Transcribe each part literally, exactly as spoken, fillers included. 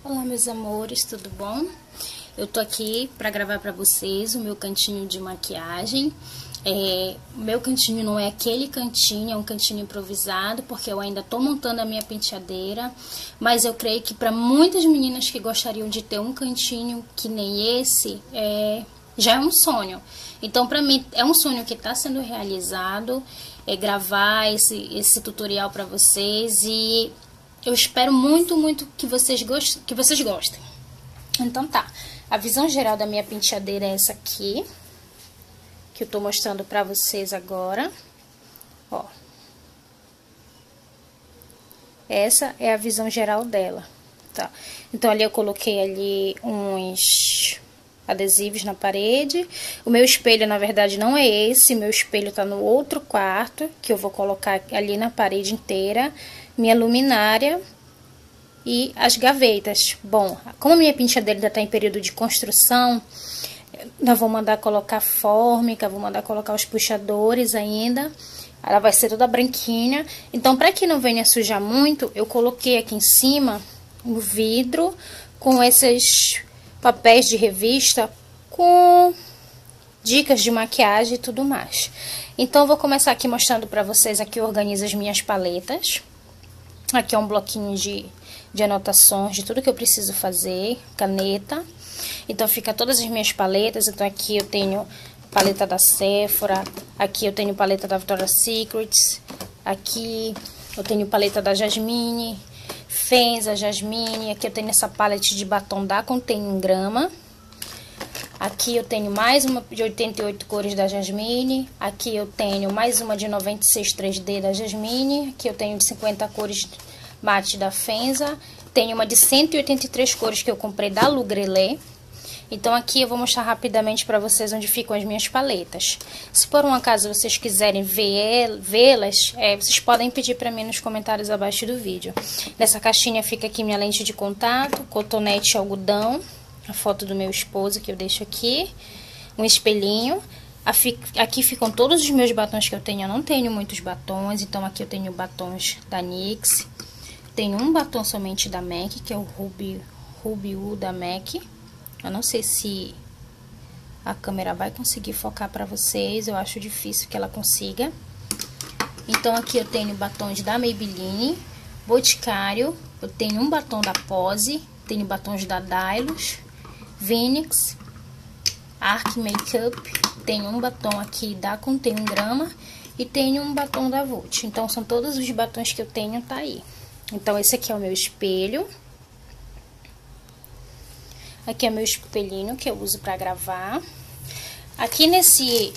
Olá, meus amores, tudo bom? Eu tô aqui pra gravar pra vocês o meu cantinho de maquiagem. É, o meu cantinho não é aquele cantinho, é um cantinho improvisado, porque eu ainda tô montando a minha penteadeira. Mas eu creio que pra muitas meninas que gostariam de ter um cantinho que nem esse, é, já é um sonho. Então, pra mim, é um sonho que tá sendo realizado, é gravar esse, esse tutorial pra vocês e... eu espero muito, muito que vocês, gostem, que vocês gostem. Então tá, a visão geral da minha penteadeira é essa aqui, que eu tô mostrando pra vocês agora. Ó. Essa é a visão geral dela, tá? Então ali eu coloquei ali uns adesivos na parede. O meu espelho, na verdade, não é esse. Meu espelho tá no outro quarto, que eu vou colocar ali na parede inteira. Minha luminária e as gavetas. Bom, como a minha penteadeira ainda tá em período de construção, eu vou mandar colocar fórmica, vou mandar colocar os puxadores ainda. Ela vai ser toda branquinha. Então, para que não venha sujar muito, eu coloquei aqui em cima o vidro com esses papéis de revista com dicas de maquiagem e tudo mais. Então, eu vou começar aqui mostrando para vocês aqui, eu organizo as minhas paletas. Aqui é um bloquinho de, de anotações de tudo que eu preciso fazer, caneta. Então, fica todas as minhas paletas. Então, aqui eu tenho paleta da Sephora, aqui eu tenho paleta da Victoria's Secret, aqui eu tenho paleta da Jasmine, Fenza, Jasmine, aqui eu tenho essa paleta de batom da Contém Grama. Aqui eu tenho mais uma de oitenta e oito cores da Jasmine. Aqui eu tenho mais uma de noventa e seis três D da Jasmine. Aqui eu tenho de cinquenta cores mate da Fenza. Tenho uma de cento e oitenta e três cores que eu comprei da Lugrelé. Então aqui eu vou mostrar rapidamente para vocês onde ficam as minhas paletas. Se por um acaso vocês quiserem vê-las, é, vocês podem pedir para mim nos comentários abaixo do vídeo. Nessa caixinha fica aqui minha lente de contato, cotonete algodão. A foto do meu esposo que eu deixo aqui, um espelhinho. Aqui ficam todos os meus batons que eu tenho. Eu não tenho muitos batons, então aqui eu tenho batons da NYX. Tenho um batom somente da MAC, que é o Ruby, Ruby U da MAC. Eu não sei se a câmera vai conseguir focar pra vocês, eu acho difícil que ela consiga. Então aqui eu tenho batons da Maybelline, Boticário, eu tenho um batom da Pose, tenho batons da Dylos, Vinix, Arc Makeup, tenho um batom aqui da Contém Grama e tenho um batom da Vult. Então, são todos os batons que eu tenho, tá aí. Então, esse aqui é o meu espelho. Aqui é meu espelhinho que eu uso pra gravar. Aqui nesse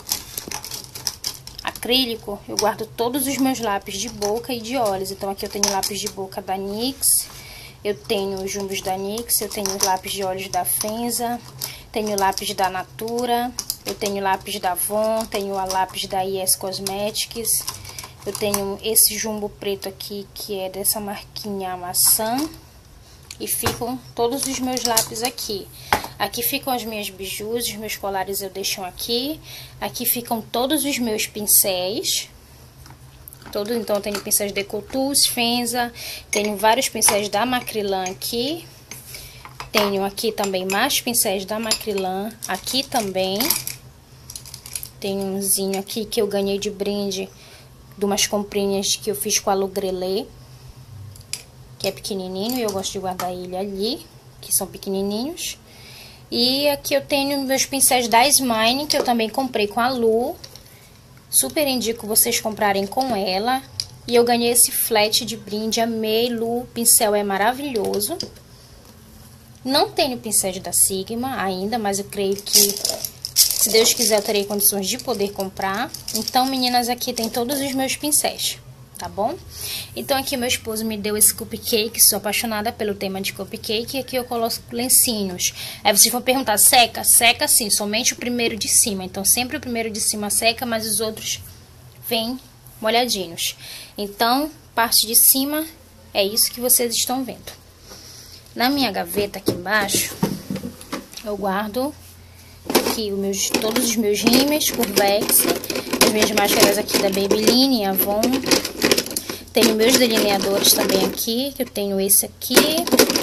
acrílico, eu guardo todos os meus lápis de boca e de olhos. Então, aqui eu tenho lápis de boca da NYX. Eu tenho os jumbos da NYX, eu tenho os lápis de olhos da Fenza, tenho lápis da Natura, eu tenho lápis da Avon, tenho a lápis da Yes Cosmetics, eu tenho esse jumbo preto aqui, que é dessa marquinha maçã, e ficam todos os meus lápis aqui. Aqui ficam as minhas bijus, os meus colares eu deixo aqui, aqui ficam todos os meus pincéis. Todo, então, eu tenho pincéis de Couture, Fenza, tenho vários pincéis da Macrylan aqui. Tenho aqui também mais pincéis da Macrylan, aqui também. Tem umzinho aqui que eu ganhei de brinde de umas comprinhas que eu fiz com a Lugrelé, que é pequenininho e eu gosto de guardar ele ali, que são pequenininhos. E aqui eu tenho meus pincéis da Smine, que eu também comprei com a Lu. Super indico vocês comprarem com ela. E eu ganhei esse flat de brinde, amei, Lu, o pincel é maravilhoso. Não tenho pincéis da Sigma ainda, mas eu creio que, se Deus quiser, eu terei condições de poder comprar. Então, meninas, aqui tem todos os meus pincéis, tá bom? Então, aqui meu esposo me deu esse cupcake, sou apaixonada pelo tema de cupcake, e aqui eu coloco lencinhos. Aí vocês vão perguntar, seca? Seca sim, somente o primeiro de cima. Então, sempre o primeiro de cima seca, mas os outros vêm molhadinhos. Então, parte de cima é isso que vocês estão vendo. Na minha gaveta aqui embaixo, eu guardo aqui os meus, todos os meus rímels Curvex, as minhas máscaras aqui da Maybelline e Avon. Tenho meus delineadores também aqui, que eu tenho esse aqui,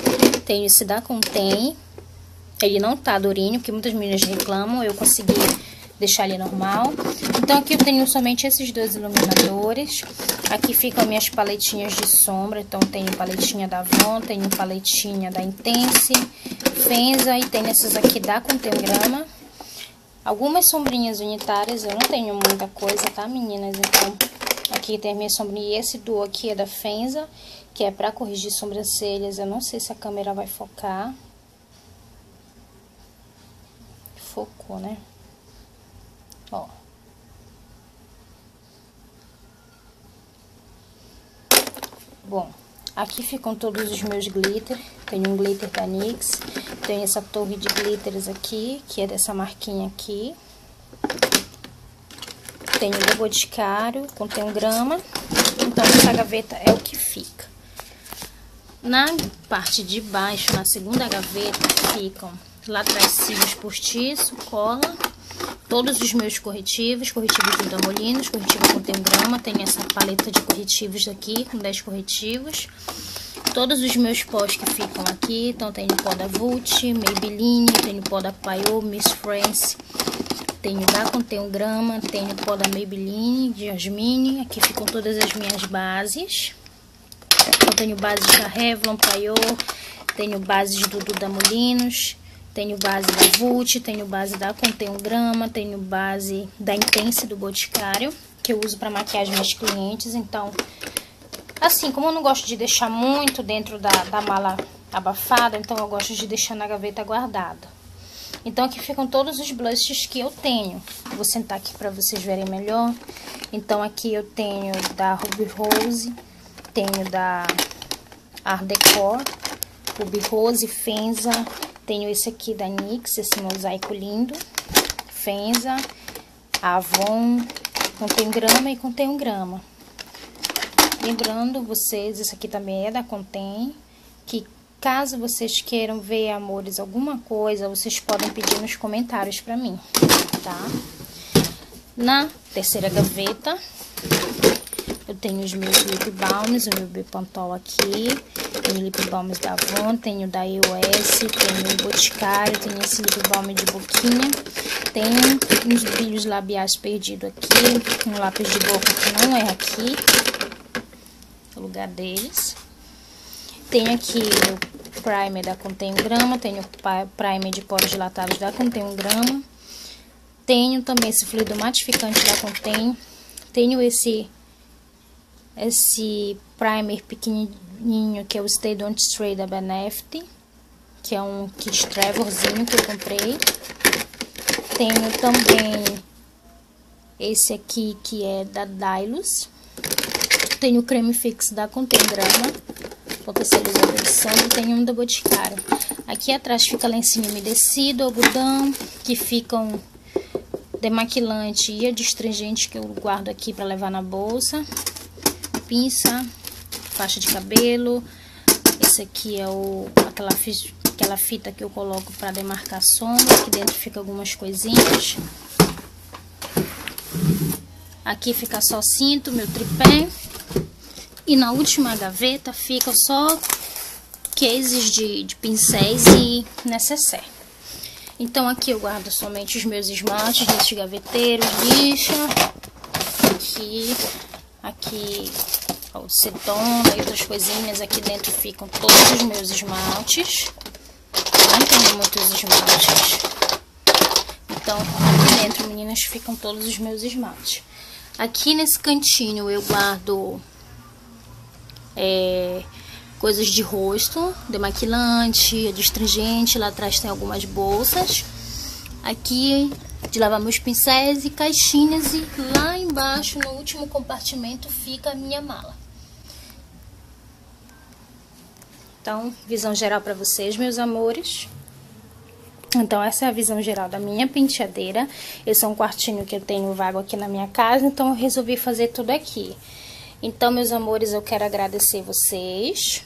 Tenho esse da Contém. Ele não tá durinho, porque muitas meninas reclamam. Eu consegui deixar ele normal. Então, aqui eu tenho somente esses dois iluminadores. Aqui ficam minhas paletinhas de sombra. Então, tenho paletinha da Avon, tenho paletinha da Intense, Fenza e tenho essas aqui da Contém Grama. Algumas sombrinhas unitárias, eu não tenho muita coisa, tá, meninas? Então, aqui tem a minha sombrinha. E esse duo aqui é da Fenza, que é pra corrigir sobrancelhas. Eu não sei se a câmera vai focar. Focou, né? Ó. Bom, aqui ficam todos os meus glitter. Tenho um glitter da NYX. Tenho essa torre de glitters aqui, que é dessa marquinha aqui. Tenho do Boticário, contém um grama. Então, essa gaveta é o que fica. Na parte de baixo, na segunda gaveta, ficam lá atrás cílios postiço, cola, todos os meus corretivos, corretivos do Damolinos, corretivo contém um grama, tem essa paleta de corretivos aqui, com dez corretivos. Todos os meus pós que ficam aqui, então tenho pó da Vult, Maybelline, tenho pó da Payot, Miss France, tenho da contém um grama, tenho pó da Maybelline, de Jasmine, aqui ficam todas as minhas bases. Eu tenho bases da Revlon, Payot, tenho bases do Duda Molinos, tenho base da Vult, tenho base da Contém um Grama, tenho base da Intense do Boticário, que eu uso para maquiagem meus clientes. Então, assim, como eu não gosto de deixar muito dentro da, da mala abafada, então eu gosto de deixar na gaveta guardada. Então, aqui ficam todos os blushes que eu tenho. Vou sentar aqui para vocês verem melhor. Então, aqui eu tenho da Ruby Rose, tenho da Art Decor, Ruby Rose, Fenza, tenho esse aqui da NYX, esse mosaico lindo, Fenza, Avon, contém grama e contém um grama. Lembrando vocês, esse aqui também é da Contém, que caso vocês queiram ver, amores, alguma coisa, vocês podem pedir nos comentários pra mim, tá? Na terceira gaveta, eu tenho os meus lip balms, o meu Bepantol aqui, tenho lip balms da Avon, tenho da E O S, tenho o Boticário, tenho esse lip balm de boquinha, tenho uns brilhos labiais perdidos aqui, um lápis de boca que não é aqui, o lugar deles. Tenho aqui o primer da Contém um Grama, tenho o primer de poros dilatados da Contém um Grama, tenho também esse fluido matificante da Contém, tenho esse esse primer pequenininho que é o Stay Don't Stray da Benefit, que é um kit Trevorzinho que eu comprei. Tenho também esse aqui que é da Dylos. Tenho o creme fix da Contém Grama, potencializador de sombra, e tenho um da Boticário. Aqui atrás fica lencinho umedecido, algodão, que ficam demaquilante e adstringente que eu guardo aqui para levar na bolsa. Pinça, faixa de cabelo. Esse aqui é o aquela, aquela fita que eu coloco para demarcar sombra. Aqui dentro fica algumas coisinhas. Aqui fica só cinto, meu tripé. E na última gaveta fica só cases de, de pincéis e necessaire. Então aqui eu guardo somente os meus esmaltes desses gaveteiros, lixa. Aqui, aqui o cetona e outras coisinhas. Aqui dentro ficam todos os meus esmaltes. Não tenho muitos esmaltes. Então aqui dentro, meninas, ficam todos os meus esmaltes. Aqui nesse cantinho eu guardo é, coisas de rosto, demaquilante, adstringente. Lá atrás tem algumas bolsas. Aqui de lavar meus pincéis e caixinhas. E lá embaixo, no último compartimento, fica a minha mala. Então, visão geral para vocês, meus amores. Então, essa é a visão geral da minha penteadeira. Esse é um quartinho que eu tenho vago aqui na minha casa, então eu resolvi fazer tudo aqui. Então, meus amores, eu quero agradecer vocês.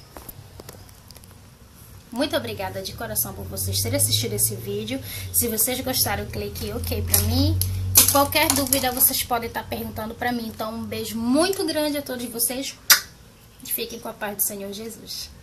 Muito obrigada de coração por vocês terem assistido esse vídeo. Se vocês gostaram, clique em OK pra mim. E qualquer dúvida, vocês podem estar perguntando pra mim. Então, um beijo muito grande a todos vocês. E fiquem com a paz do Senhor Jesus.